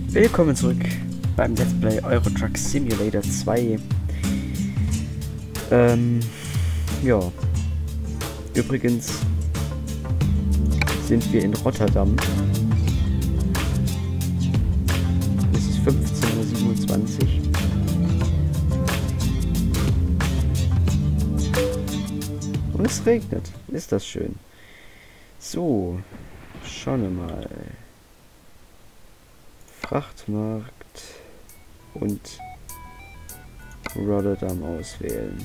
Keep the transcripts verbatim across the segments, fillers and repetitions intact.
Willkommen zurück beim Let's Play Euro Truck Simulator zwei. Ähm, ja. Übrigens sind wir in Rotterdam. Es ist fünfzehn Uhr siebenundzwanzig. Und es regnet. Ist das schön. So, schauen wir mal. Frachtmarkt und Rotterdam auswählen.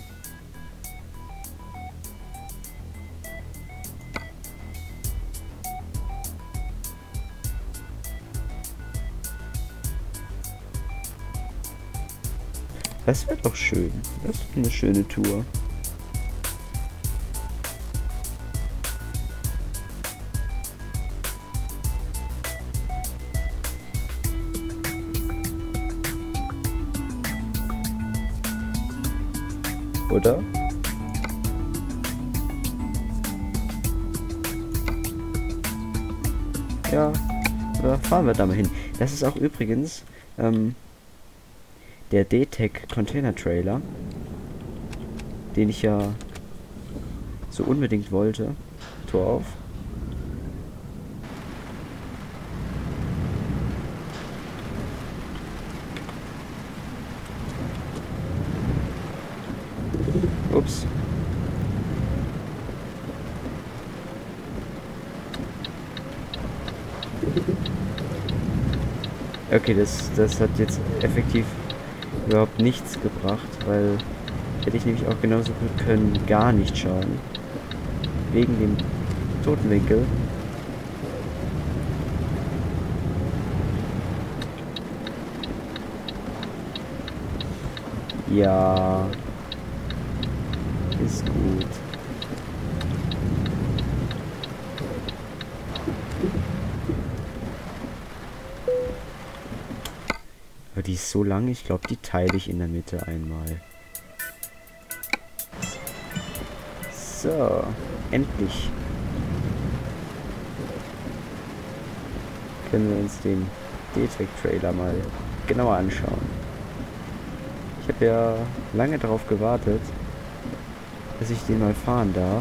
Das wird doch schön. Das ist eine schöne Tour. Oder? Ja, da fahren wir da mal hin. Das ist auch übrigens ähm, der D-Tech Container Trailer, den ich ja so unbedingt wollte. Tor auf. Ups. Okay, das, das hat jetzt effektiv überhaupt nichts gebracht, weil hätte ich nämlich auch genauso gut können gar nicht schauen. Wegen dem Totenwinkel. Ja. Ist gut. Aber die ist so lang, ich glaube, die teile ich in der Mitte einmal. So, endlich können wir uns den D-Tech-Trailer mal genauer anschauen. Ich habe ja lange darauf gewartet, dass ich den mal fahren darf.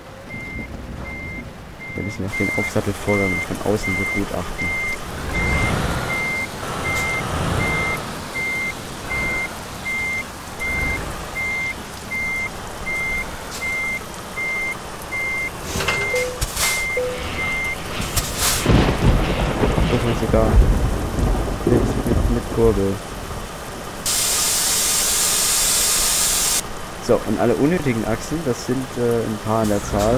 Da müssen wir noch den Aufsattelvorgang von außen begutachten. Das ist sogar mit, mit, mit Kurbel. So, und alle unnötigen Achsen, das sind äh, ein paar an der Zahl.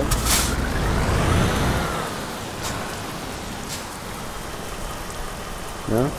Ja.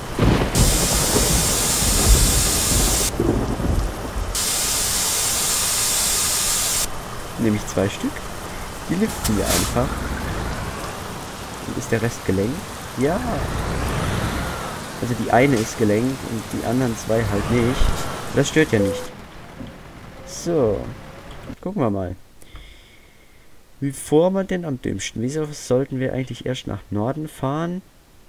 Nämlich zwei Stück. Die liften wir einfach. Und ist der Rest gelenkt? Ja. Also die eine ist gelenkt und die anderen zwei halt nicht. Das stört ja nicht. So, gucken wir mal. Wie fuhr man denn am dümmsten? Wieso sollten wir eigentlich erst nach Norden fahren?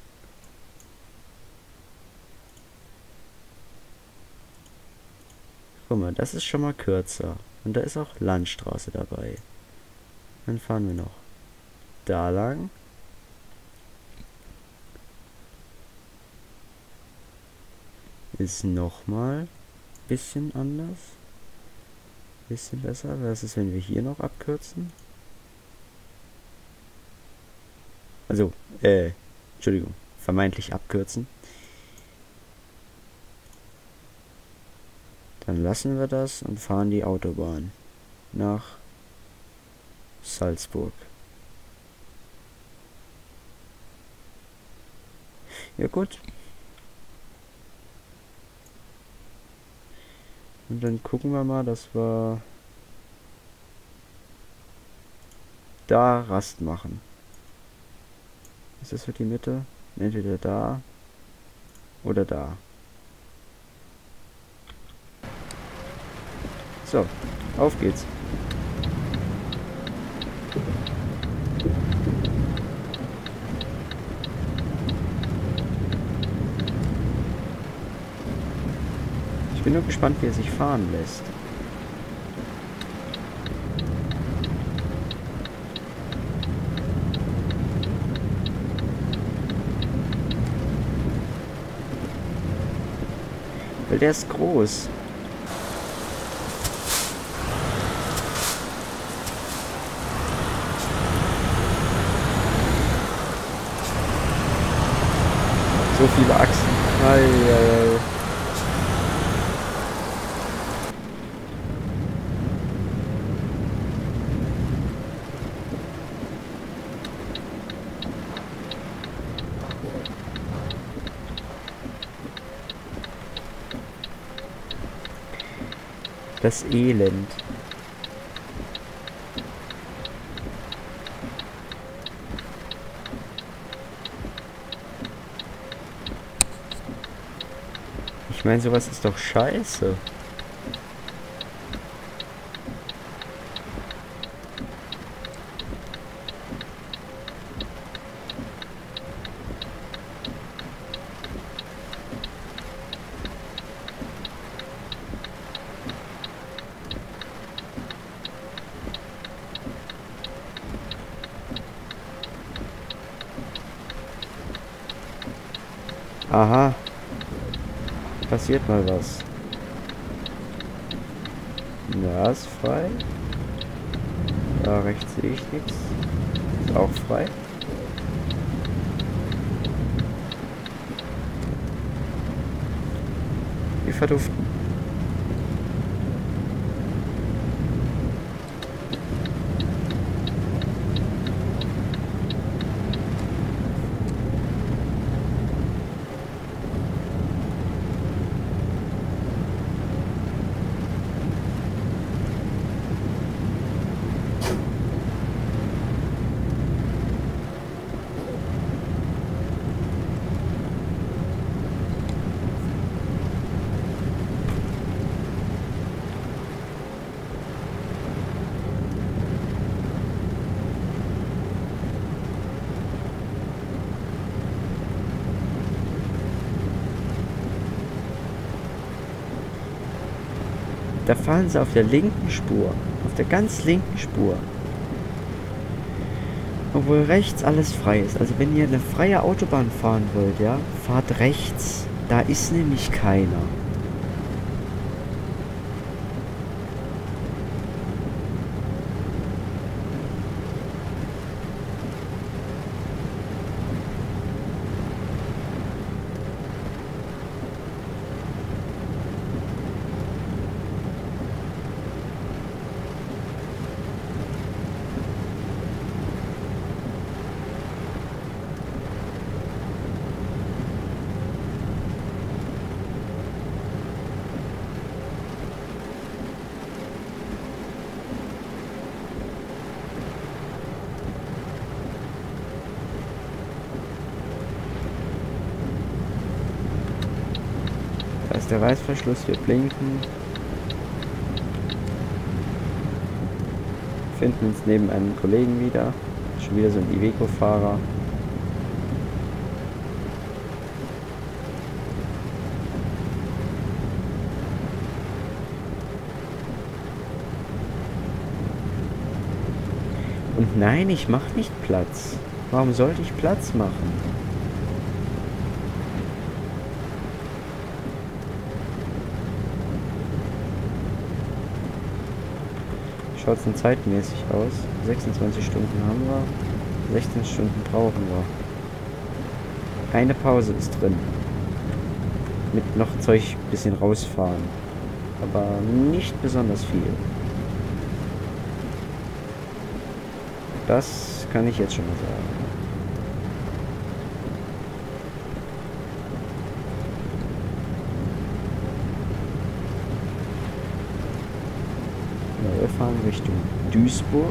Guck mal, das ist schon mal kürzer. Und da ist auch Landstraße dabei. Dann fahren wir noch da lang. Ist nochmal ein bisschen anders. Bisschen besser. Was ist, wenn wir hier noch abkürzen? Also, äh, Entschuldigung, vermeintlich abkürzen. Dann lassen wir das und fahren die Autobahn nach Salzburg. Ja gut. Und dann gucken wir mal, dass wir da Rast machen. Ist das für die Mitte? Entweder da oder da. So, auf geht's. bin nur gespannt, wie er sich fahren lässt. Weil der ist groß. So viele Achsen. Ei, ei, ei. Das Elend. Ich meine, sowas ist doch scheiße. Aha. Passiert mal was. Ja, ist frei. Da rechts sehe ich nichts. Ist auch frei. Wir verduften. Da fahren sie auf der linken Spur. Auf der ganz linken Spur. Obwohl rechts alles frei ist. Also wenn ihr eine freie Autobahn fahren wollt, ja, fahrt rechts. Da ist nämlich keiner. Da ist der Reißverschluss, wir blinken. Finden uns neben einem Kollegen wieder. Schon wieder so ein Iveco-Fahrer. Und nein, ich mache nicht Platz. Warum sollte ich Platz machen? Schaut es denn zeitmäßig aus? sechsundzwanzig Stunden haben wir. sechzehn Stunden brauchen wir. Eine Pause ist drin. Mit noch Zeug ein bisschen rausfahren. Aber nicht besonders viel. Das kann ich jetzt schon mal sagen. Ja, wir fahren Richtung Duisburg.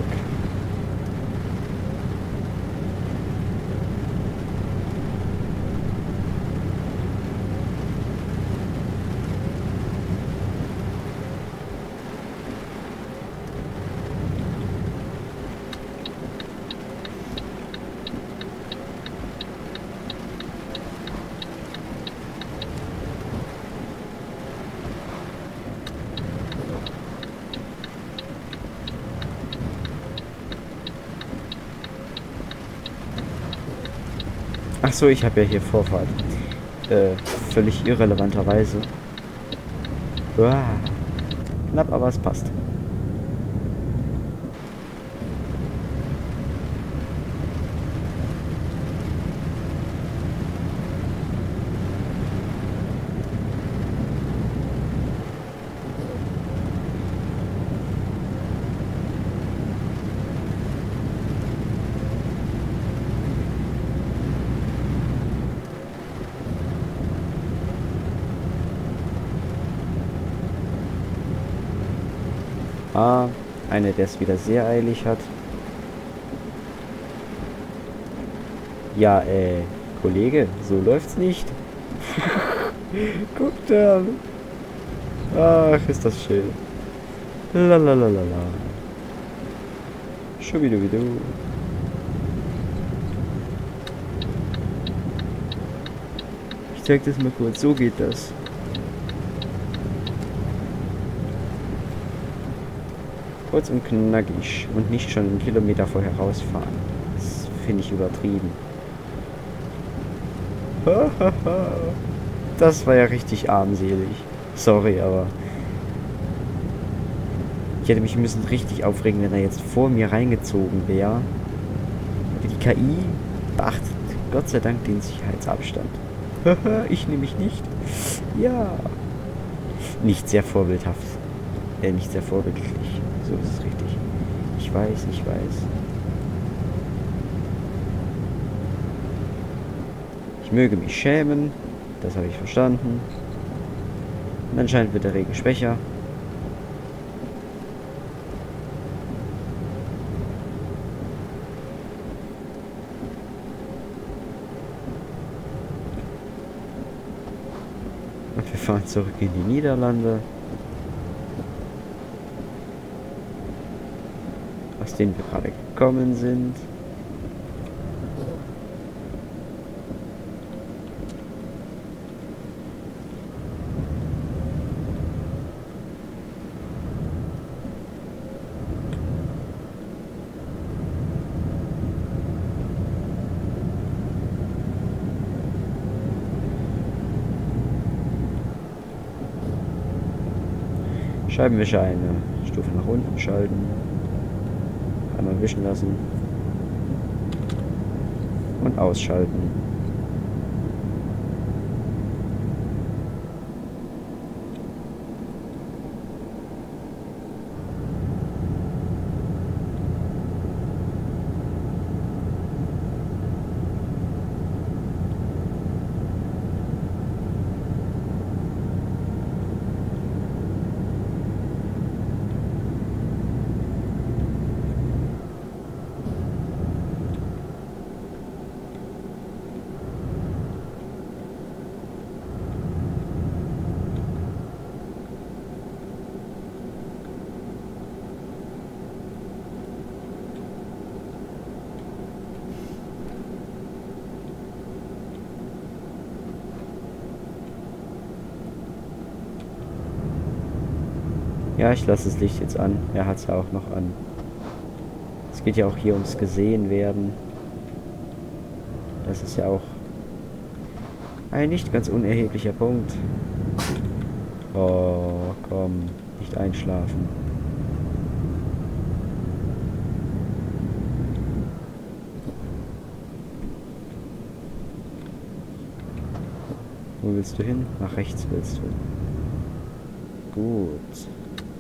Ach so, ich habe ja hier Vorfahrt. Äh, völlig irrelevanterweise. Uah. Knapp, aber es passt. Ah, einer, der es wieder sehr eilig hat. Ja, äh, Kollege, so läuft's nicht. Guck da. Ach, ist das schön. Lalalala. Schubidubidu. Ich zeig das mal kurz. So geht das. Kurz und knackig und nicht schon einen Kilometer vorher rausfahren. Das finde ich übertrieben. Das war ja richtig armselig. Sorry, aber ich hätte mich ein bisschen richtig aufregen, wenn er jetzt vor mir reingezogen wäre. Aber die K I beachtet Gott sei Dank den Sicherheitsabstand. Ich nehme mich nicht. Ja. Nicht sehr vorbildhaft. Äh, nicht sehr vorbildlich. So ist es richtig. Ich weiß, ich weiß. Ich möge mich schämen. Das habe ich verstanden. Und anscheinend wird der Regen schwächer. Und wir fahren zurück in die Niederlande. Aus denen wir gerade gekommen sind. Scheibenwischer eine Stufe nach unten schalten. Einmal wischen lassen. Und ausschalten. Ja, ich lasse das Licht jetzt an. Er hat es ja auch noch an. Es geht ja auch hier ums gesehen werden. Das ist ja auch ein nicht ganz unerheblicher Punkt. Oh, komm. Nicht einschlafen. Wo willst du hin? Nach rechts willst du. Gut.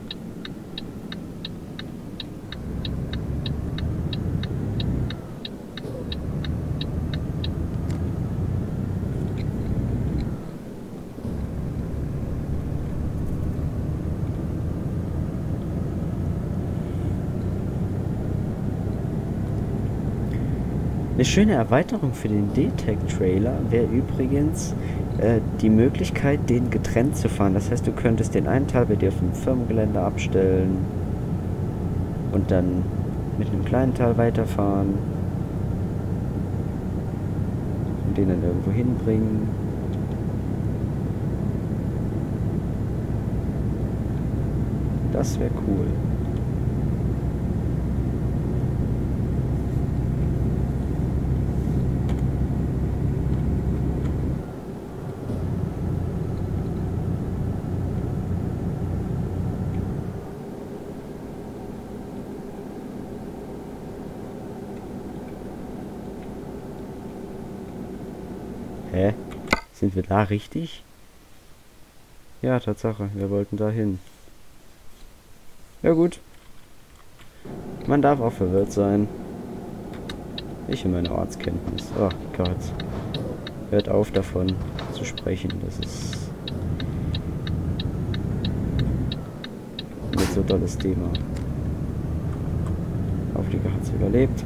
Eine schöne Erweiterung für den D-Tech-Trailer wäre übrigens äh, die Möglichkeit, den getrennt zu fahren. Das heißt, du könntest den einen Teil bei dir auf dem Firmengelände abstellen und dann mit einem kleinen Teil weiterfahren und den dann irgendwo hinbringen. Das wäre cool. Sind wir da richtig? Ja, Tatsache. Wir wollten da hin. Ja gut. Man darf auch verwirrt sein. Ich und meine Ortskenntnis. Oh Gott. Hört auf davon zu sprechen. Das ist nicht so tolles Thema. Auflieger hat es überlebt.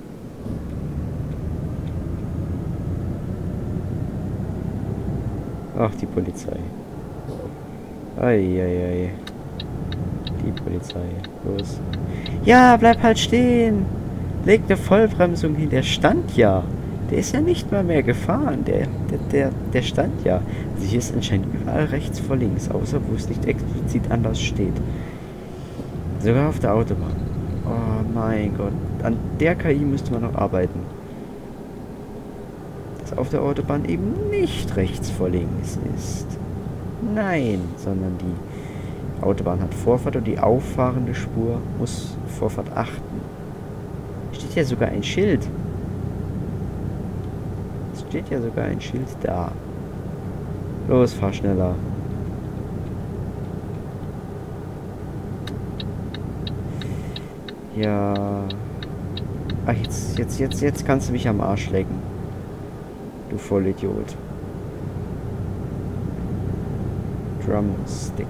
Ach, die Polizei. Eieiei. Die Polizei. Los. Ja, bleib halt stehen. Leg eine Vollbremsung hin. Der stand ja. Der ist ja nicht mal mehr gefahren. Der, der, der, der stand ja. Also hier ist anscheinend überall rechts vor links, außer wo es nicht explizit anders steht. Sogar auf der Autobahn. Oh mein Gott. An der K I müsste man noch arbeiten. Dass auf der Autobahn eben nicht rechts vor links ist. Nein, sondern die Autobahn hat Vorfahrt und die auffahrende Spur muss Vorfahrt achten. Steht ja sogar ein Schild. Es steht ja sogar ein Schild da. Los, fahr schneller. Ja. Ach, jetzt, jetzt, jetzt, jetzt kannst du mich am Arsch lecken. Du Vollidiot. Drumstick.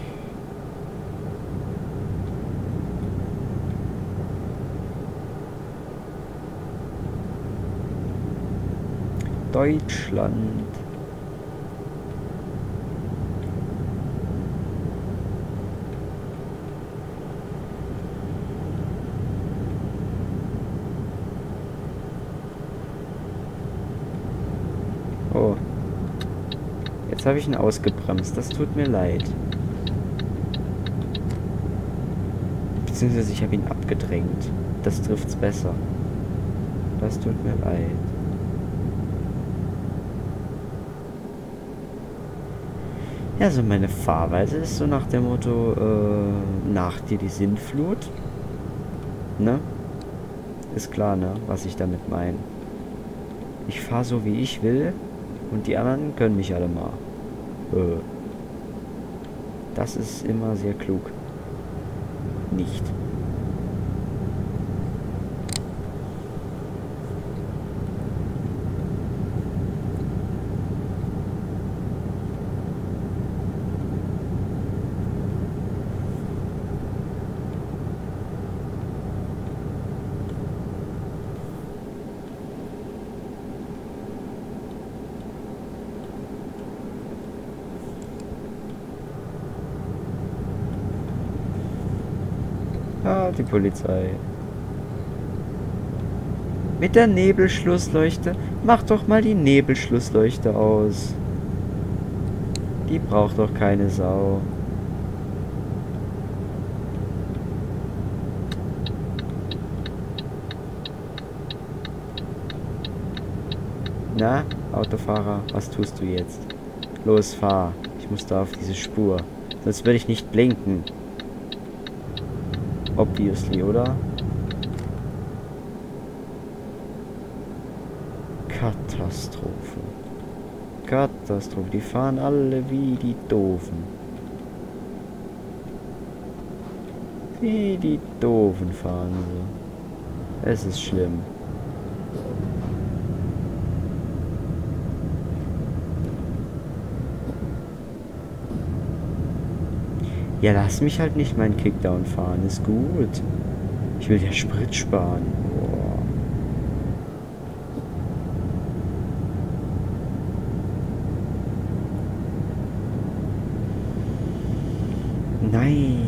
Deutschland. Oh. Jetzt habe ich ihn ausgebremst. Das tut mir leid. Beziehungsweise ich habe ihn abgedrängt. Das trifft's besser. Das tut mir leid. Ja, so meine Fahrweise ist so nach dem Motto, äh, nach dir die Sintflut. Ne? Ist klar, ne? Was ich damit meine. Ich fahre so, wie ich will. Und die anderen können mich alle mal. Äh. Das ist immer sehr klug. Nicht. Ah, die Polizei. Mit der Nebelschlussleuchte? Mach doch mal die Nebelschlussleuchte aus. Die braucht doch keine Sau. Na, Autofahrer, was tust du jetzt? Los, fahr. Ich muss da auf diese Spur. Sonst würde ich nicht blinken. Obviously, oder? Katastrophe. Katastrophe. Die fahren alle wie die Doofen. Wie die Doofen fahren sie. Es ist schlimm. Ja, lass mich halt nicht meinen Kickdown fahren, ist gut. Ich will ja Sprit sparen. Boah. Nein.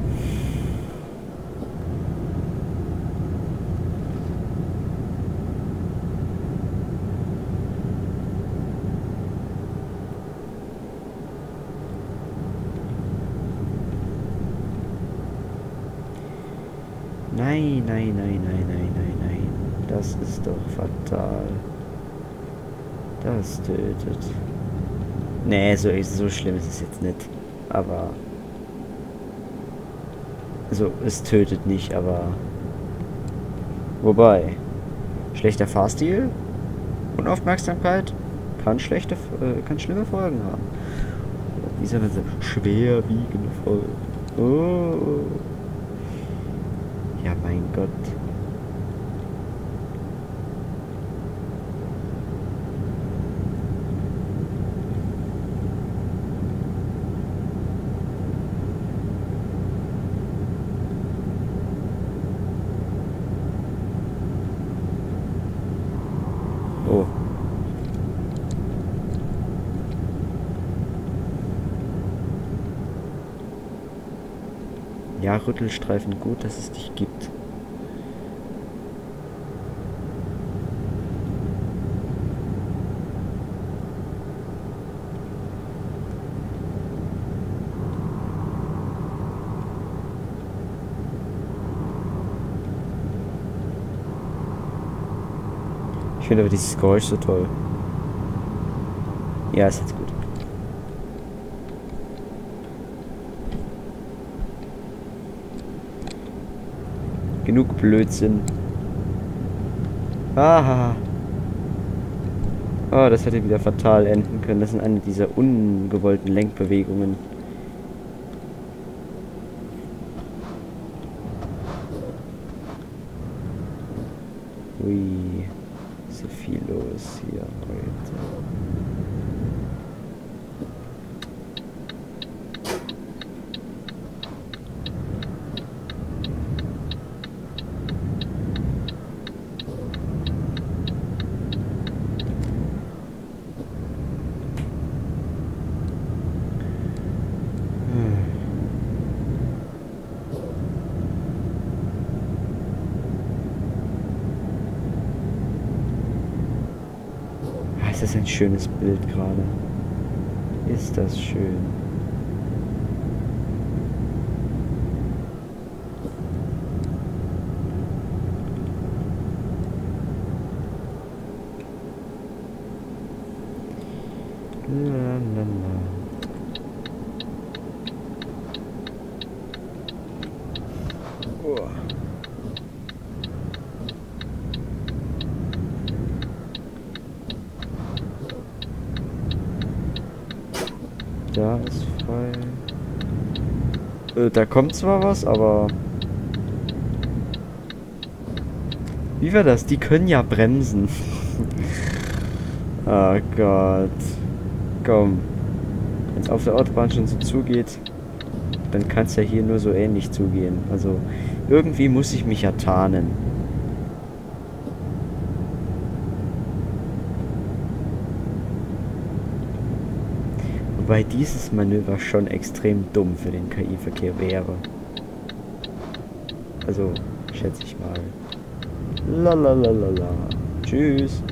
Nein, nein, nein, nein, nein, nein, nein. Das ist doch fatal. Das tötet. Nee, so, so schlimm ist es jetzt nicht. Aber... Also, es tötet nicht, aber... Wobei... Schlechter Fahrstil? Unaufmerksamkeit? kann schlechte, äh, kann schlimme Folgen haben. Diese schwerwiegende Folgen. Oh. Ja, mein Gott. Oh. Ja, Rüttelstreifen, gut, dass es dich gibt. Ich finde aber dieses Geräusch so toll. Ja, ist jetzt gut. Genug Blödsinn. Aha. Oh, das hätte wieder fatal enden können. Das sind eine dieser ungewollten Lenkbewegungen. Ui. Ist so viel los hier heute. Ist das ein schönes Bild gerade? Ist das schön? Lalalala. Oh. Da ist frei. Äh, da kommt zwar was, aber... Wie war das? Die können ja bremsen. Oh Gott. Komm. Wenn es auf der Autobahn schon so zugeht, dann kann es ja hier nur so ähnlich zugehen. Also, irgendwie muss ich mich ja tarnen. Wobei dieses Manöver schon extrem dumm für den K I-Verkehr wäre. Also, schätze ich mal. Lalalala. Tschüss.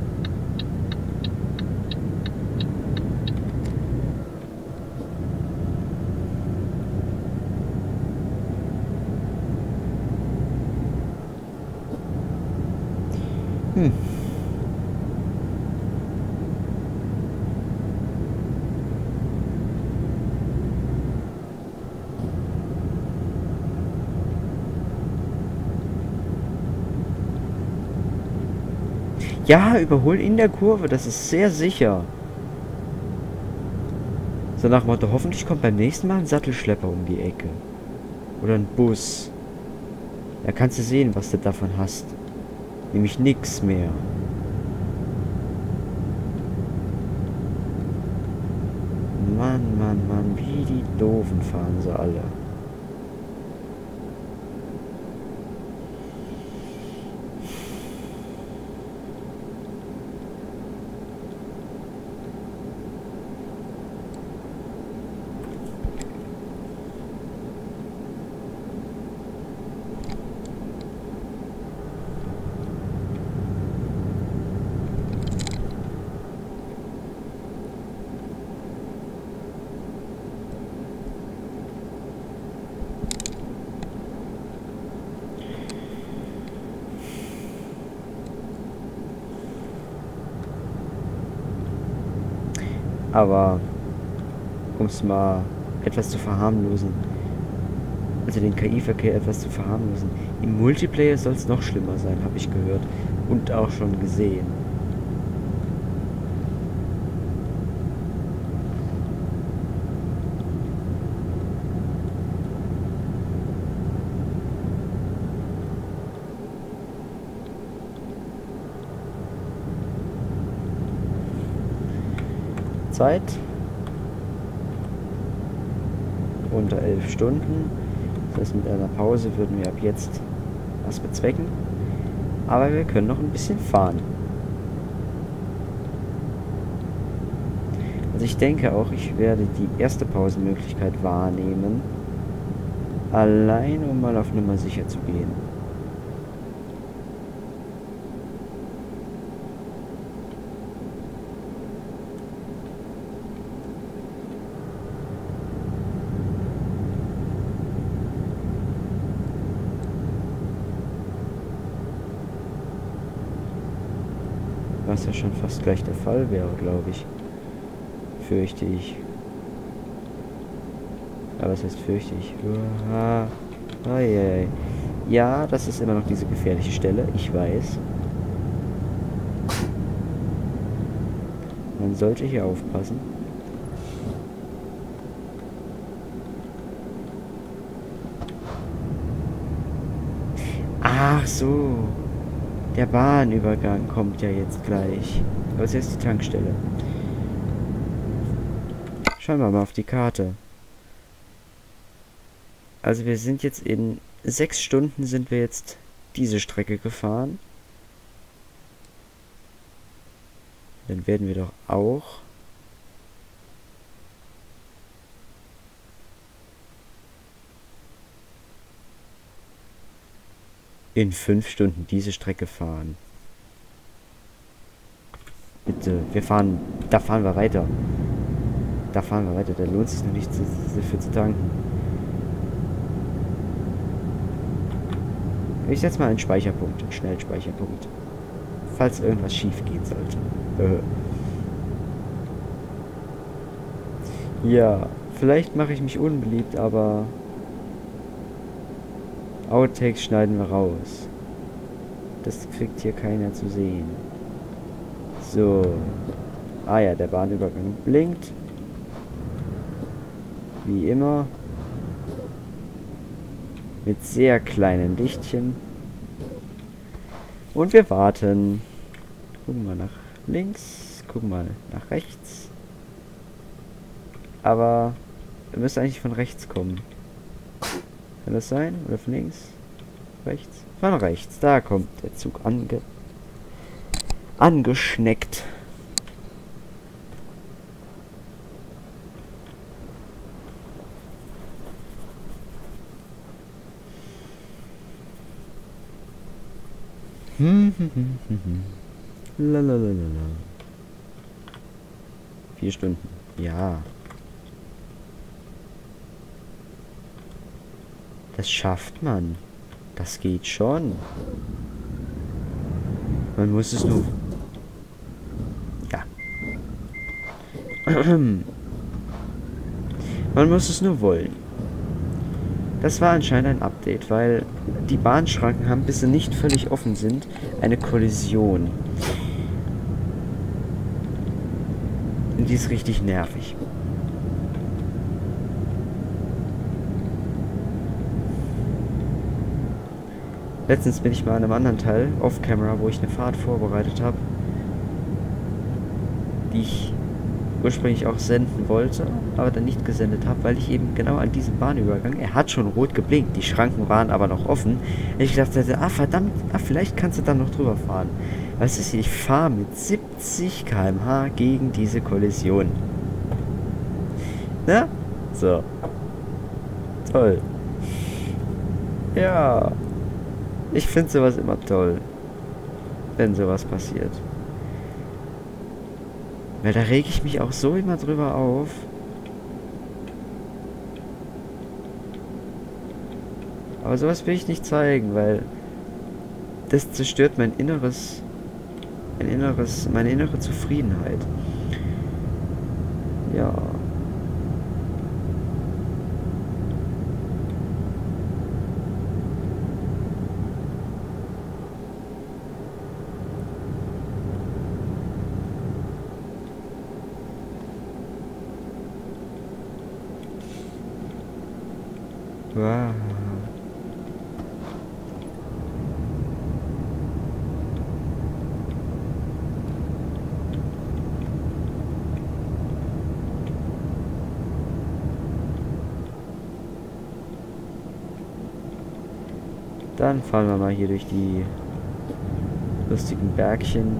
Hm. Ja, überholen in der Kurve, das ist sehr sicher. So nach dem Motto, hoffentlich kommt beim nächsten Mal ein Sattelschlepper um die Ecke. Oder ein Bus. Da kannst du sehen, was du davon hast. Nämlich nix mehr. Mann, Mann, Mann, wie die Doofen fahren sie alle. Aber um es mal etwas zu verharmlosen, also den K I-Verkehr etwas zu verharmlosen, im Multiplayer soll es noch schlimmer sein, habe ich gehört und auch schon gesehen. Zeit. Unter elf Stunden. Das heißt, mit einer Pause würden wir ab jetzt was bezwecken. Aber wir können noch ein bisschen fahren. Also ich denke auch, ich werde die erste Pausenmöglichkeit wahrnehmen. Allein, um mal auf Nummer sicher zu gehen. Was ja schon fast gleich der Fall wäre, glaube ich. Fürchte ich. Aber was heißt fürchte ich? Uah. Oh, yeah. Ja, das ist immer noch diese gefährliche Stelle. Ich weiß. Man sollte hier aufpassen. Ach so. Der Bahnübergang kommt ja jetzt gleich. Aber es ist jetzt die Tankstelle. Schauen wir mal auf die Karte. Also wir sind jetzt in sechs Stunden sind wir jetzt diese Strecke gefahren. Dann werden wir doch auch in fünf Stunden diese Strecke fahren. Bitte, wir fahren, da fahren wir weiter. Da fahren wir weiter, da lohnt es sich noch nicht dafür zu tanken. Ich setze mal einen Speicherpunkt, einen Schnellspeicherpunkt. Falls irgendwas schief gehen sollte. Ja, vielleicht mache ich mich unbeliebt, aber Outtakes schneiden wir raus. Das kriegt hier keiner zu sehen. So. Ah ja, der Bahnübergang blinkt. Wie immer. Mit sehr kleinen Lichtchen. Und wir warten. Gucken wir nach links. Gucken wir nach rechts. Aber wir müssen eigentlich von rechts kommen. Kann das sein? Oder von links? Rechts? Von rechts. Da kommt der Zug ange angeschneckt. Hm, hm, hm, hm, hm. Lalalala. Vier Stunden. Ja. Das schafft man. Das geht schon. Man muss es nur... Ja. Man muss es nur wollen. Das war anscheinend ein Update, weil die Bahnschranken haben, bis sie nicht völlig offen sind, eine Kollision. Und die ist richtig nervig. Letztens bin ich mal an einem anderen Teil, off-camera, wo ich eine Fahrt vorbereitet habe, die ich ursprünglich auch senden wollte, aber dann nicht gesendet habe, weil ich eben genau an diesem Bahnübergang, er hat schon rot geblinkt, die Schranken waren aber noch offen. Ich dachte, ah verdammt, ah, vielleicht kannst du dann noch drüber fahren. Was ist hier? Ich fahre mit siebzig Kilometer pro Stunde gegen diese Kollision. Na? So. Toll. Ja. Ich finde sowas immer toll, wenn sowas passiert. Weil da rege ich mich auch so immer drüber auf. Aber sowas will ich nicht zeigen, weil das zerstört mein inneres, mein inneres, meine innere Zufriedenheit. Ja. Wow. Dann fahren wir mal hier durch die lustigen Bergchen.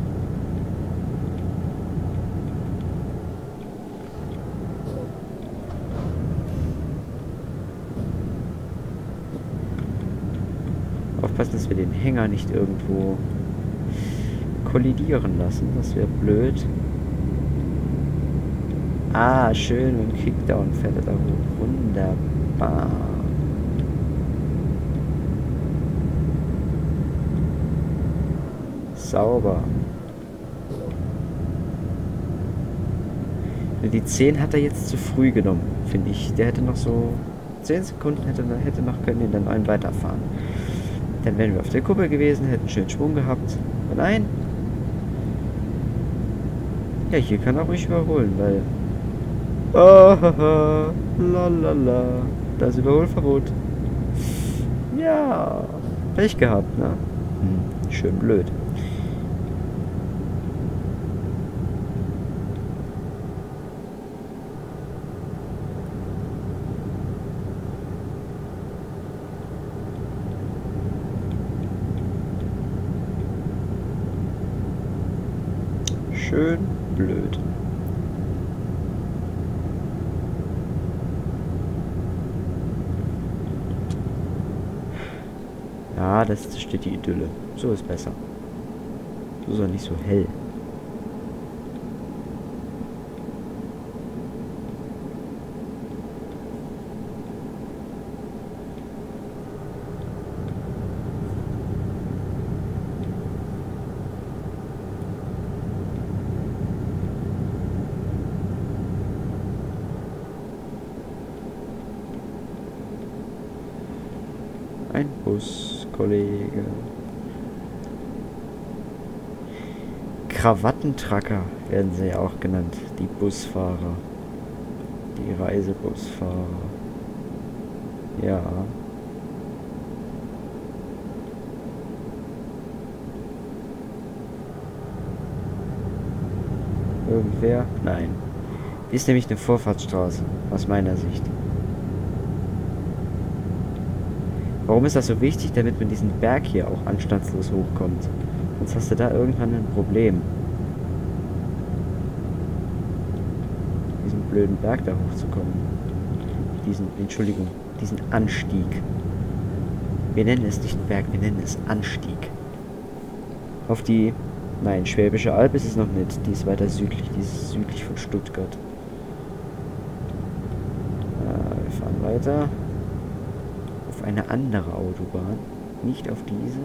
Aufpassen, dass wir den Hänger nicht irgendwo kollidieren lassen. Das wäre blöd. Ah, schön. Mit dem Kickdown fährt er da hoch. Wunderbar. Sauber. Die zehn hat er jetzt zu früh genommen, finde ich. Der hätte noch so zehn Sekunden hätte, hätte noch können in der neuen weiterfahren. Dann wären wir auf der Kuppe gewesen, hätten schön Schwung gehabt. Aber nein. Ja, hier kann er ruhig überholen, weil... Oh, haha, lalala. Das Überholverbot. Ja, Pech gehabt, ne? Hm, schön blöd. Schön blöd. Ja, das steht die Idylle. So ist besser. So ist auch nicht so hell. Ein Bus, Kollege. Krawattentracker werden sie ja auch genannt, die Busfahrer. Die Reisebusfahrer. Ja. Irgendwer? Nein. Die ist nämlich eine Vorfahrtsstraße, aus meiner Sicht. Warum ist das so wichtig? Damit man diesen Berg hier auch anstandslos hochkommt. Sonst hast du da irgendwann ein Problem. Diesen blöden Berg da hochzukommen. Diesen, Entschuldigung, diesen Anstieg. Wir nennen es nicht Berg, wir nennen es Anstieg. Auf die... Nein, Schwäbische Alb ist es noch nicht. Die ist weiter südlich, die ist südlich von Stuttgart. Äh, wir fahren weiter. Auf eine andere Autobahn, nicht auf diese.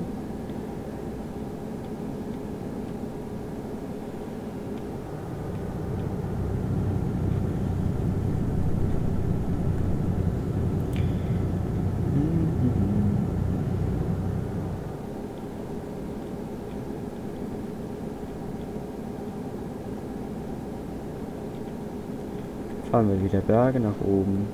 Fahren wir wieder Berge nach oben.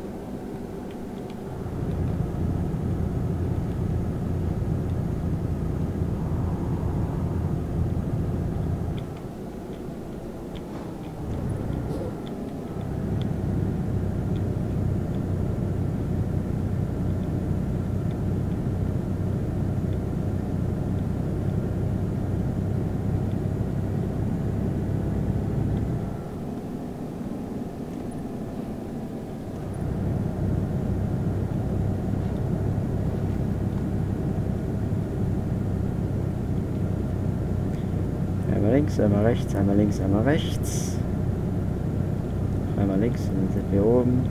Einmal links, einmal rechts, einmal links, einmal rechts. Einmal links, und dann sind wir oben.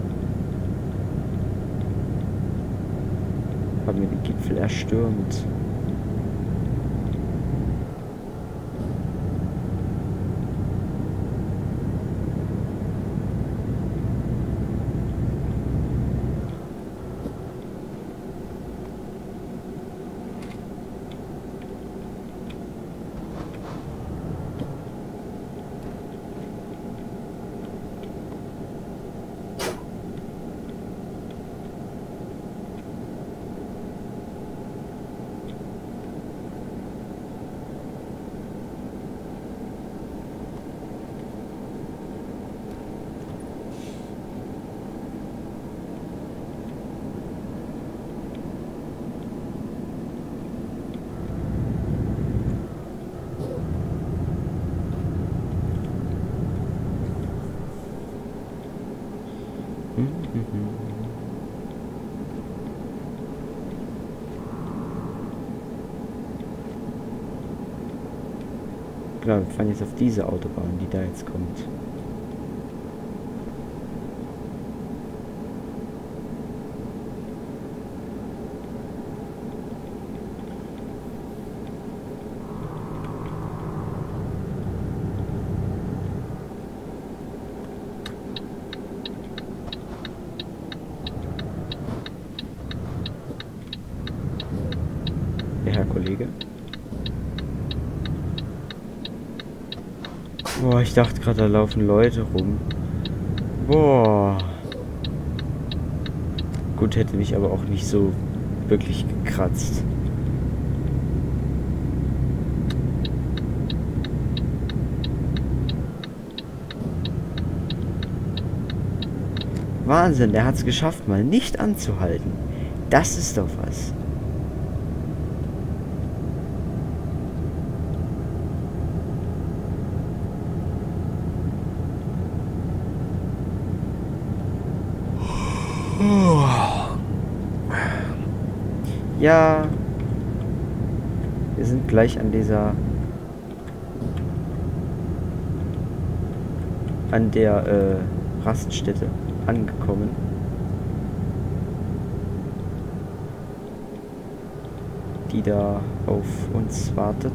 Haben wir den Gipfel erstürmt. Genau, wir fahren jetzt auf diese Autobahn, die da jetzt kommt. Ja, Herr Kollege. Boah, ich dachte gerade, da laufen Leute rum. Boah. Gut, hätte mich aber auch nicht so wirklich gekratzt. Wahnsinn, der hat es geschafft, mal nicht anzuhalten. Das ist doch was. Ja, wir sind gleich an dieser, an der äh, Raststätte angekommen. Die da auf uns wartet.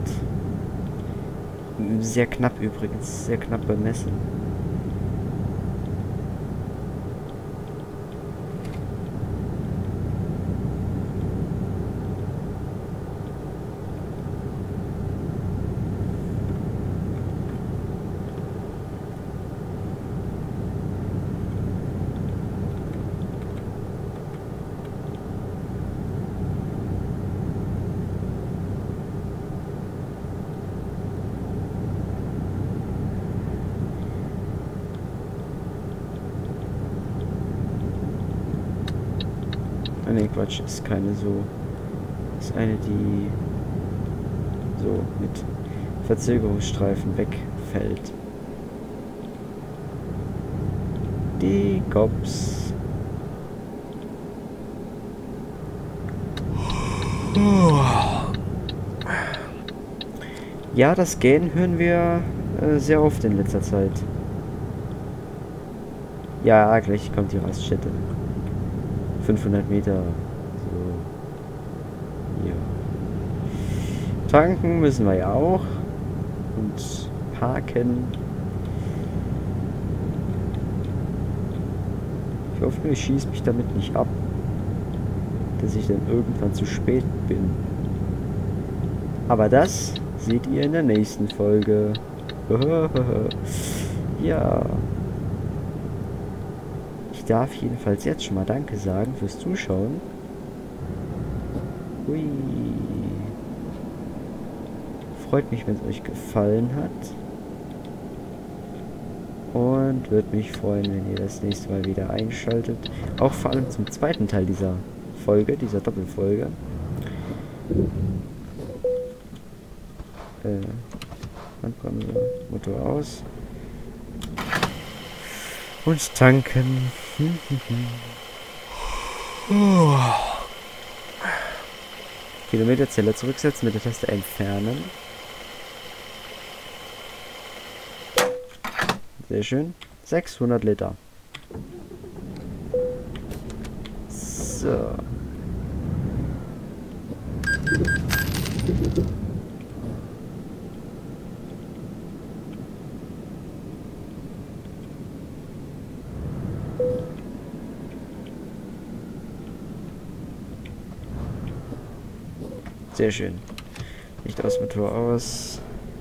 Sehr knapp übrigens, sehr knapp bemessen. Ne, Quatsch, ist keine so. Ist eine, die so mit Verzögerungsstreifen wegfällt. Die Cops. Ja, das Gähnen hören wir äh, sehr oft in letzter Zeit. Ja, gleich kommt die Raststätte. fünfhundert Meter. So. Ja. Tanken müssen wir ja auch. Und parken. Ich hoffe, ich schieße mich damit nicht ab. Dass ich dann irgendwann zu spät bin. Aber das seht ihr in der nächsten Folge. Ja. Ich darf jedenfalls jetzt schon mal Danke sagen fürs Zuschauen. Hui. Freut mich, wenn es euch gefallen hat. Und würde mich freuen, wenn ihr das nächste Mal wieder einschaltet. Auch vor allem zum zweiten Teil dieser Folge, dieser Doppelfolge. Äh, Handbremse, Motor aus. Und tanken. Kilometerzähler zurücksetzen, mit der Taste entfernen. Sehr schön. sechshundert Liter. So. Sehr schön. Licht aus, Motor aus.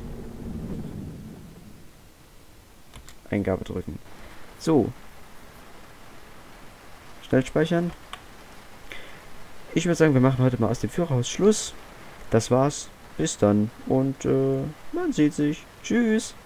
Eingabe drücken. So. Schnell speichern. Ich würde sagen, wir machen heute mal aus dem Führerhaus Schluss. Das war's. Bis dann. Und äh, man sieht sich. Tschüss.